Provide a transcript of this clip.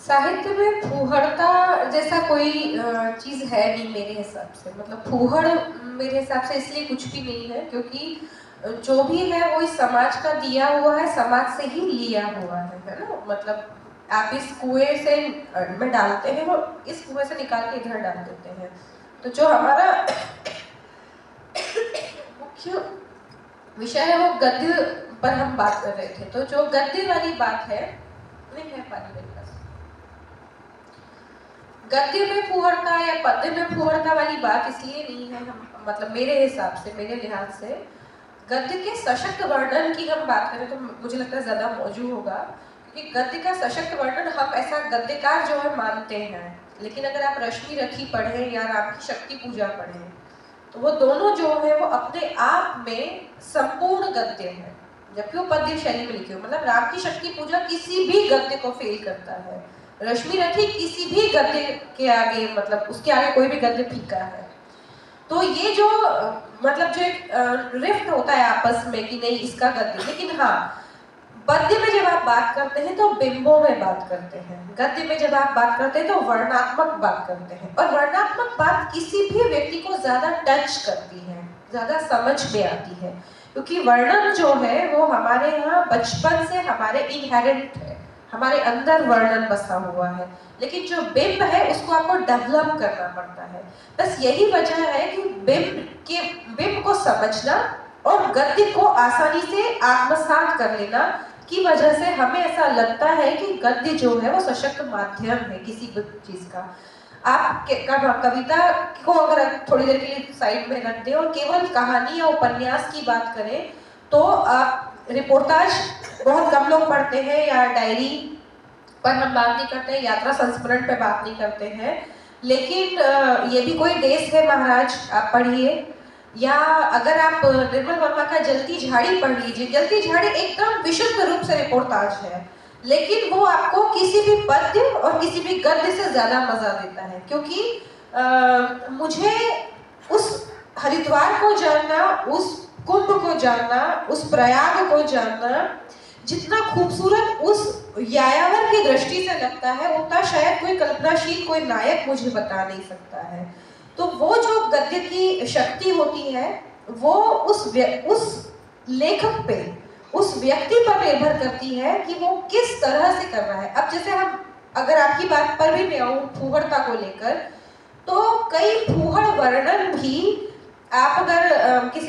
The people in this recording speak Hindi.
साहित्य में फूहड़ता जैसा कोई चीज़ है नहीं मेरे हिसाब से। मतलब फूहड़ मेरे हिसाब से इसलिए कुछ भी नहीं है क्योंकि जो भी है वो इस समाज का दिया हुआ है, समाज से ही लिया हुआ है ना। मतलब आप इस कुएं से में डालते हैं, वो इस कुएं से निकाल के इधर डाल देते हैं। तो जो हमारा मुख्य विषय है वो गद्य पर हम बात कर रहे थे। तो जो गद्य वाली बात है, नहीं है पानी मेरे पास, गद्य में फूहड़ता या पद्य में फूहड़ता वाली बात इसलिए नहीं है। हम मतलब मेरे हिसाब से, मेरे लिहाज से गद्य के सशक्त वर्णन की हम बात करें तो मुझे लगता है ज्यादा मौजूद होगा, क्योंकि गद्य का सशक्त वर्णन हम ऐसा गद्यकार जो है मानते हैं। लेकिन अगर आप रश्मि रथी पढ़ें या राम की शक्ति पूजा पढ़ें तो वो दोनों जो है वो अपने आप में संपूर्ण गद्य है, जबकि वो पद्य शैली में लिखे हो। मतलब राम की शक्ति पूजा किसी भी गद्य को फेल करता है, रश्मि रथी किसी भी गद्य के आगे, मतलब उसके आगे कोई भी गद्य फीका है। तो ये जो मतलब जो एक रिफ्ट होता है आपस में कि नहीं इसका गद्य, लेकिन हाँ पद्य में जब आप बात करते हैं तो बिंबों में बात करते हैं, गद्य में जब आप बात करते हैं तो वर्णात्मक बात करते हैं। और वर्णात्मक बात किसी भी व्यक्ति को ज्यादा टच करती है, ज्यादा समझ में आती है, क्योंकि वर्णन जो है वो हमारे यहाँ बचपन से हमारे इनहेरेंट है, हमारे अंदर वर्णन बसा हुआ है। लेकिन जो बिंब है उसको आपको डेवलप करना पड़ता है। बस यही वजह है कि बिंब को समझना और गद्य को आसानी से आत्मसात कर लेना की वजह से हमें ऐसा लगता है कि गद्य जो है वो सशक्त माध्यम है किसी भी चीज का। आप कविता को अगर थोड़ी देर के लिए साइड में रख दें और केवल कहानी या उपन्यास की बात करें तो आप रिपोर्टाज बहुत कम लोग पढ़ते हैं, या डायरी पर हम बात नहीं करते हैं, यात्रा संस्मरण पे बात नहीं करते हैं। लेकिन ये भी कोई देश है महाराज, आप पढ़िए। या अगर आप निर्मल वर्मा का जलती झाड़ी पढ़ लीजिए, जलती झाड़ी एकदम विशुद्ध रूप से रिपोर्टाज है, लेकिन वो आपको किसी भी पद्य और किसी भी गद्य से ज्यादा मजा देता है। क्योंकि मुझे उस हरिद्वार को जानना, उस कुंभ को जानना, उस प्रयाग को जानना जितना खूबसूरत उस यायावर की दृष्टि से लगता है, उतना शायद कोई कल्पनाशील कोई नायक मुझे बता नहीं सकता है। तो वो जो गद्य की शक्ति होती है वो उस लेखक पे, उस व्यक्ति पर निर्भर करती है कि वो किस तरह से कर रहा है। अब जैसे हम अगर आपकी बात पर भी मैं आऊं फूहड़ता को लेकर, तो कई फूहड़ वर्णन भी आप अगर किसी